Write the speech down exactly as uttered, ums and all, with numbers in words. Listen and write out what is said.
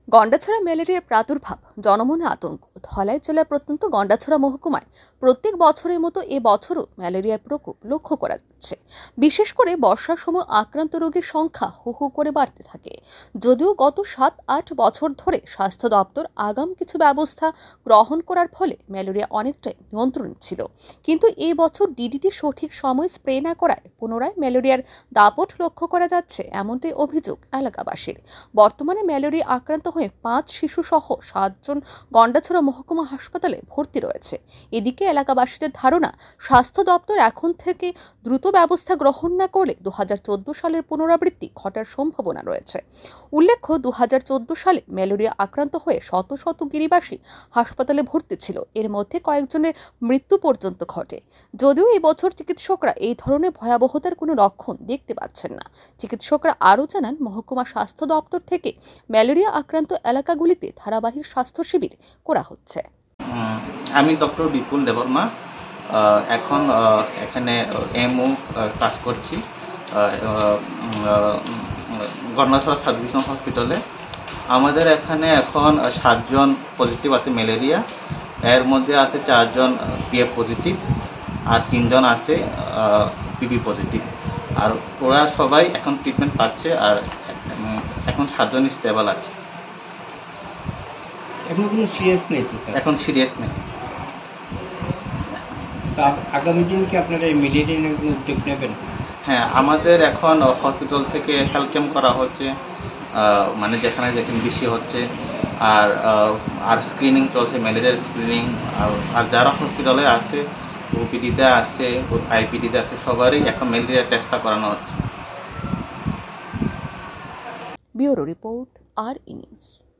গন্ডাছড়া ম্যালেরিয়ার প্রাদুর্ভাব জনমনে আতঙ্ক। ধলাই জেলার প্রত্যন্ত গন্ডাছড়া মহকুমায় প্রত্যেক বছরের মতো এ বছরও ম্যালেরিয়ার প্রকোপ লক্ষ্য করা যাচ্ছে। বিশেষ করে বর্ষার সময় আক্রান্ত রোগীর সংখ্যা হু হু করে বাড়তে থাকে। যদিও গত সাত আট বছর ধরে স্বাস্থ্য দপ্তর আগাম কিছু ব্যবস্থা গ্রহণ করার ফলে ম্যালেরিয়া অনেকটাই নিয়ন্ত্রণে ছিল, কিন্তু এই বছর ডিডিটি সঠিক সময় স্প্রে না করায় পুনরায় ম্যালেরিয়ার দাপট লক্ষ্য করা যাচ্ছে, এমনটাই অভিযোগ এলাকাবাসীর। বর্তমানে ম্যালেরিয়া আক্রান্ত হয়ে পাঁচ শিশু সহ সাতজন গন্ডাছড়া মহকুমা হাসপাতালে ভর্তি রয়েছে। এদিকে এলাকাবাসীদের ধারণা, স্বাস্থ্য দপ্তর এখন থেকে দ্রুত ব্যবস্থা গ্রহণ না করলে দু হাজার চোদ্দ সালের পুনরাবৃত্তি ঘটার সম্ভাবনা রয়েছে। উল্লেখ্য, দু হাজার চোদ্দ সালে ম্যালেরিয়া আক্রান্ত হয়ে শত শত গিরিবাসী হাসপাতালে ভর্তি ছিল। এর মধ্যে কয়েকজনের মৃত্যু পর্যন্ত ঘটে। যদিও এই বছর চিকিৎসকরা এই ধরনের ভয়াবহতার কোনো লক্ষণ দেখতে পাচ্ছেন না। চিকিৎসকরা আরও জানান, মহকুমা স্বাস্থ্য দপ্তর থেকে ম্যালেরিয়া আক্রান্ত এলাকাগুলিতে ধারাবাহিক স্বাস্থ্য শিবির করা হচ্ছে। আমি ডক্টর বিপুল দেববর্মা, এখন এখানে এমও কাজ করছি গন্ডাছড়া সাব ডিভিশন হসপিটালে। আমাদের এখানে এখন সাতজন পজিটিভ আছে ম্যালেরিয়া, এর মধ্যে আছে চারজন পিএফ পজিটিভ আর তিনজন আছে পিবি পজিটিভ। আর ওরা সবাই এখন ট্রিটমেন্ট পাচ্ছে, আর এখন সাতজন স্টেবল আছে। এখন কোনো সিরিয়াস নেই তো স্যার? এখন সিরিয়াস নেই। তা আগামী দিন কি আপনারা এই ম্যালেরিয়া নিয়ে কোনো উদ্যোগ নেবেন? হ্যাঁ, আমাদের এখন হসপিটাল থেকে হেলথ ক্যাম্প করা হচ্ছে, মানে যেখানে যেখানে বেশি হচ্ছে, আর আর স্ক্রিনিং চলছে, ম্যালেরিয়ার স্ক্রিনিং। আর যারা হসপিটালে আছে, ওপিডিতে আছে, আইপিডিতে আছে, সবারই এখন ম্যালেরিয়া টেস্টটা করানো হচ্ছে। Bureau report, R E news.